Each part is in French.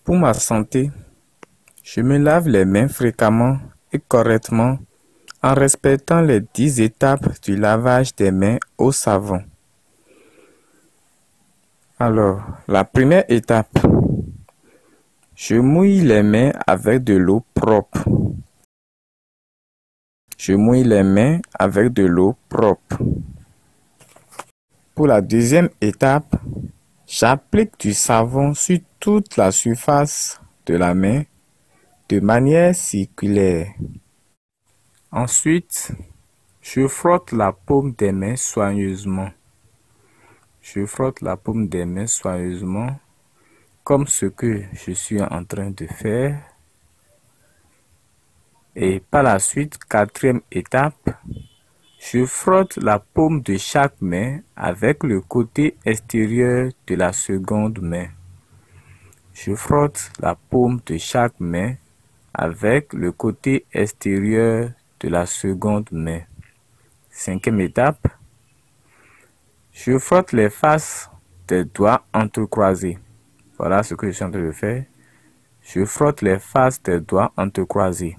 Pour ma santé, je me lave les mains fréquemment et correctement en respectant les 10 étapes du lavage des mains au savon. Alors, la première étape, je mouille les mains avec de l'eau propre. Je mouille les mains avec de l'eau propre. Pour la deuxième étape, j'applique du savon sur toute la surface de la main de manière circulaire. Ensuite, je frotte la paume des mains soigneusement. Je frotte la paume des mains soigneusement, comme ce que je suis en train de faire. Et par la suite, quatrième étape, je frotte la paume de chaque main avec le côté extérieur de la seconde main. Je frotte la paume de chaque main avec le côté extérieur de la seconde main. Cinquième étape, je frotte les faces des doigts entrecroisés. Voilà ce que je suis en train de faire. Je frotte les faces des doigts entrecroisés.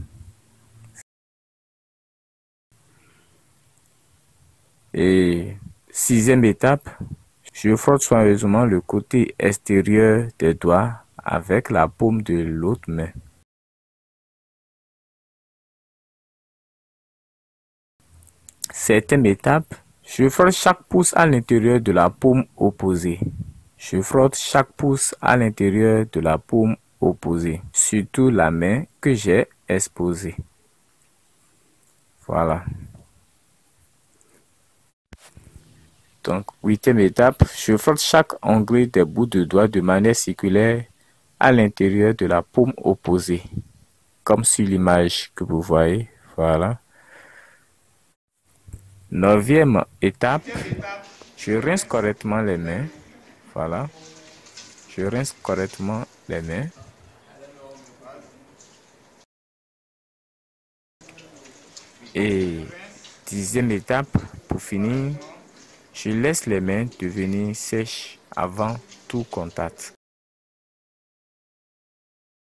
Et sixième étape, je frotte soigneusement le côté extérieur des doigts avec la paume de l'autre main. Septième étape, je frotte chaque pouce à l'intérieur de la paume opposée. Je frotte chaque pouce à l'intérieur de la paume opposée, surtout la main que j'ai exposée. Voilà. Donc, huitième étape, je frotte chaque onglet des bouts de doigts de manière circulaire à l'intérieur de la paume opposée, comme sur l'image que vous voyez. Voilà. Neuvième étape, je rince correctement les mains. Voilà. Je rince correctement les mains. Et dixième étape, pour finir, je laisse les mains devenir sèches avant tout contact.